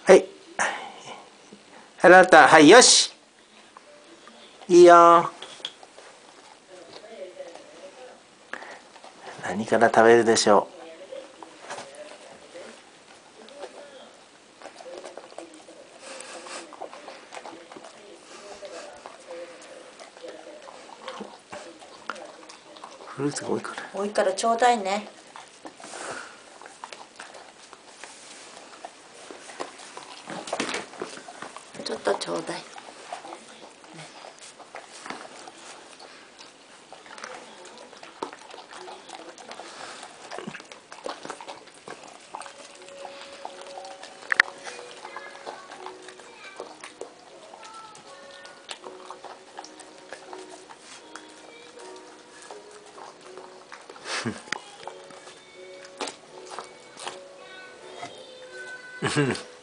はい。あなた、はい、よし。いいよ。何から食べるでしょう。フルーツが多いから。 多いからちょうだいね。ちょっとちょうだい。 うん